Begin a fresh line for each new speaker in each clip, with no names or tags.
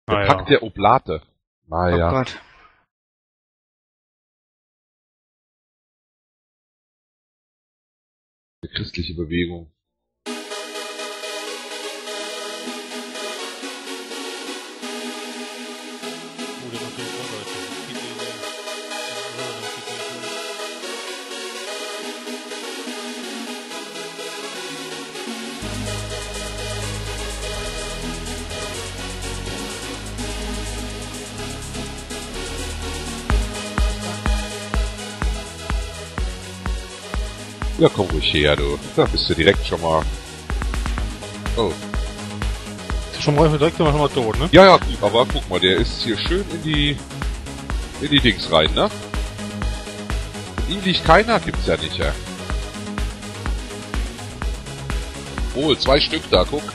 Der Pakt der Oblate.
Oh Gott.
Die christliche Bewegung. Ja, komm ruhig her, du. Da bist du direkt schon mal... Oh.
Ist schon mal direkt schon mal tot, ne?
Ja, ja, gut, aber guck mal, der ist hier schön in die Dings rein, ne? Und ihm liegt keiner, gibt's ja nicht, ja. Oh, 2 Stück da, guck.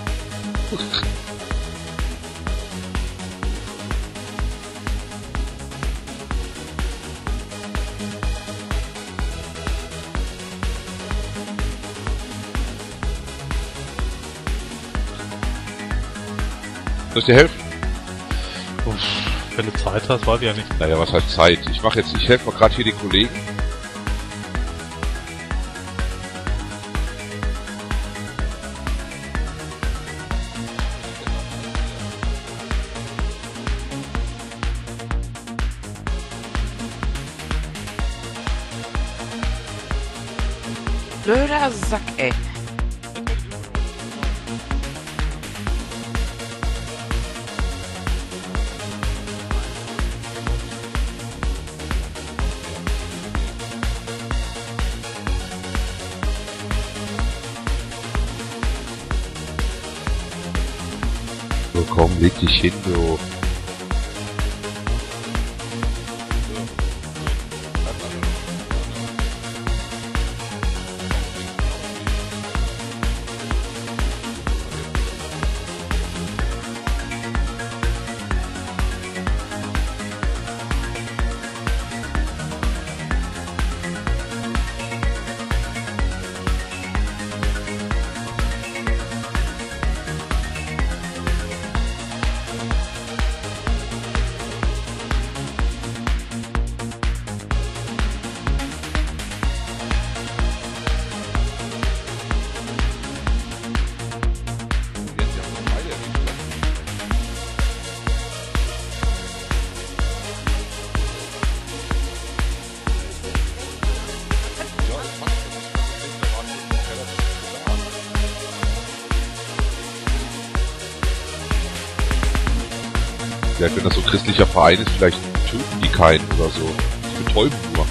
Soll ich dir helfen?
Uff, wenn du Zeit hast, weiß ich ja nicht.
Naja, was heißt Zeit? Ich helfe mal gerade hier den Kollegen.
Blöder Sack, ey.
So, komm, leg dich hin, du. Vielleicht, wenn das so ein christlicher Verein ist, vielleicht töten die keinen oder so. Die betäuben nur.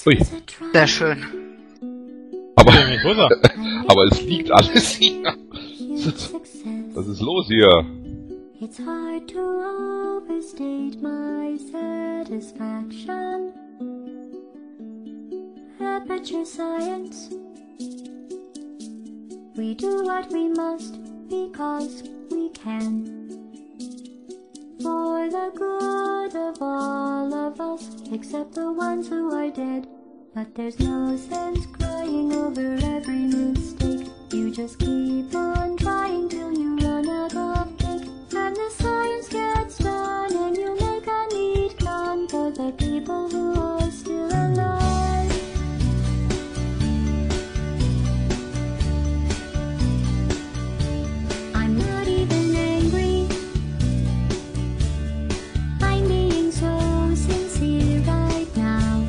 Ui.
Sehr schön.
Aber,
Wo ist er?
aber es liegt alles hier. Was ist los hier?
It's hard to overstate my satisfaction. Aperture science. We do what we must because we can. For the good of all of us, except the ones who are dead. But there's no sense crying over every mistake. You just keep on trying till you run out of cake. And the science gets done and you make a neat gun for the people who are still alive. I'm not even angry. I'm being so sincere right now.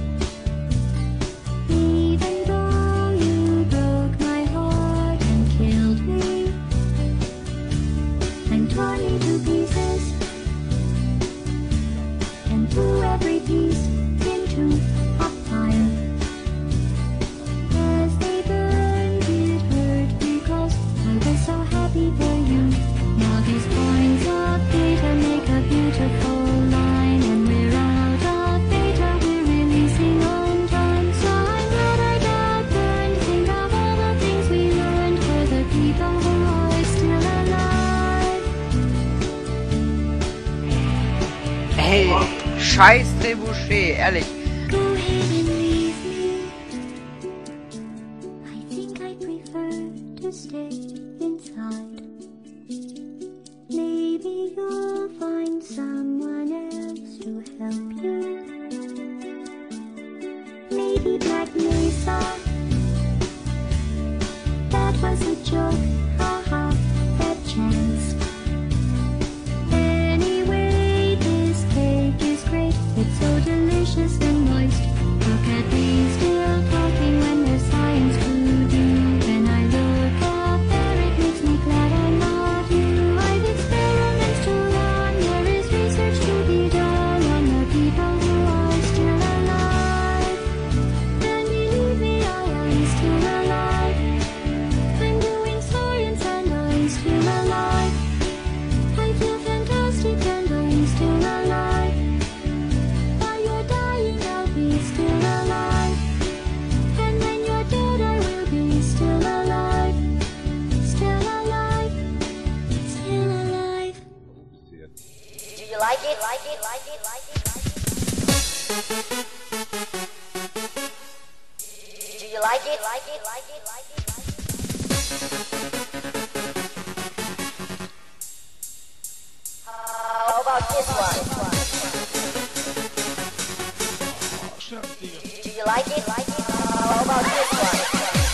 Even though you broke my heart and killed me and tore me to pieces and threw every piece into a fire. As they burned, it hurt because I was so happy for you. Now these points of data make a beautiful line, and we're out of data, we're releasing on time. So I'm glad I got burned. Think of all the things we learned for the people who are still alive.
Hey, scheiß Trebuchet, ehrlich.
Go ahead and leave me. I think I prefer to stay inside. Maybe you'll find someone else to help you. Maybe Black Mesa. That was a joke, haha, that chance. Anyway, this cake is great. It's so delicious and moist. Look at me still talking when there's science to do. When I look up there, it makes me glad I'm not you. I've experiments to run. There is research to be done on the people who are still alive. And believe me, I am still alive. I'm doing science and I'm still alive. I feel fantastic and I'm still alive. While you're dying, I'll be still alive. And when you're dead, I will be still alive. Still alive. Still alive.
Do you like it? Like it? Like it? Like it? Do you like it? Like it? Like it? Like it? How about this one? Do you like it? Like it? How about this one?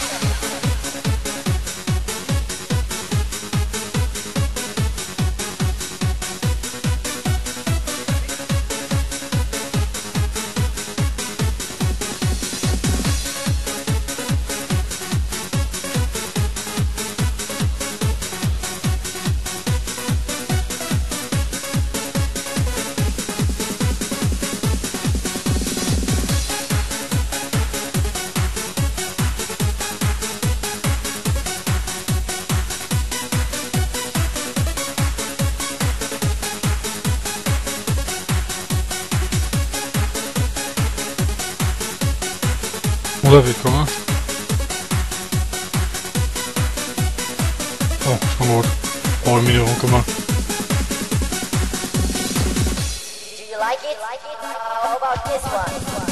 Oder wie, guck mal. Oh, schon gut. Minierung gemacht.
Do you like it? Like it? How about this one?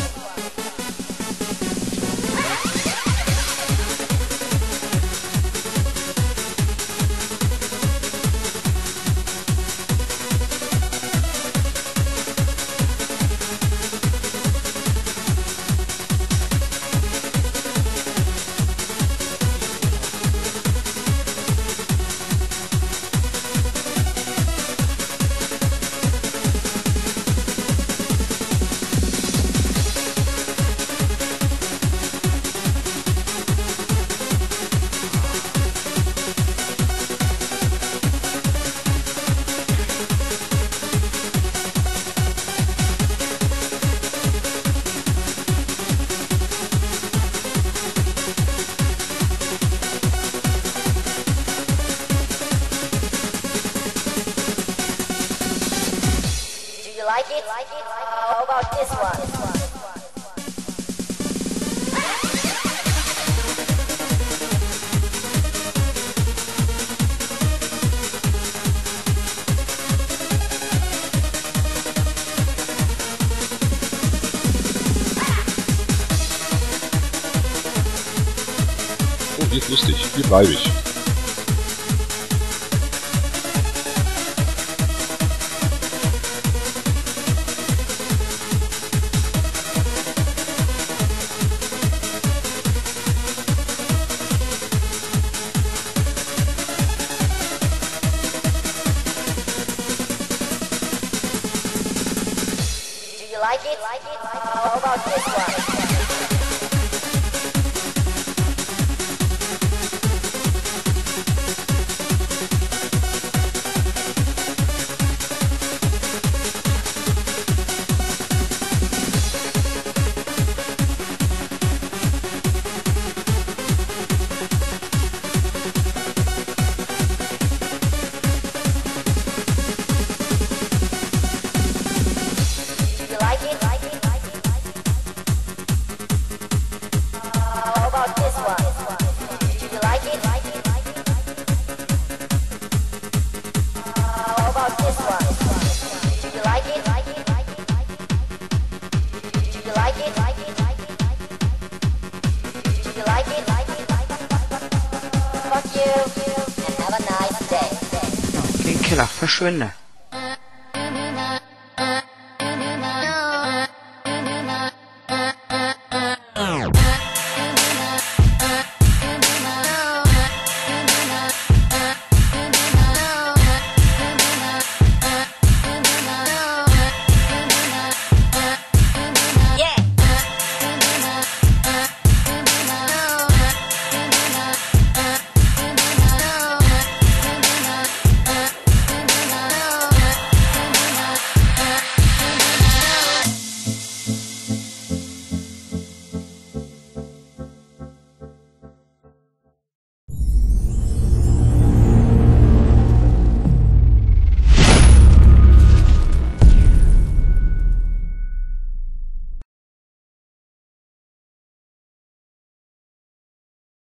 like it? How about this one?
Oh, hier ist lustig. Hier bleibe ich.
Do you like it? How about this one? Do you like it? How about this one? Do you like it? How about this one? Do you like it? Do you like it? Do you like it? Fuck you and have a nice day.
Geh in den Keller, verschwinde.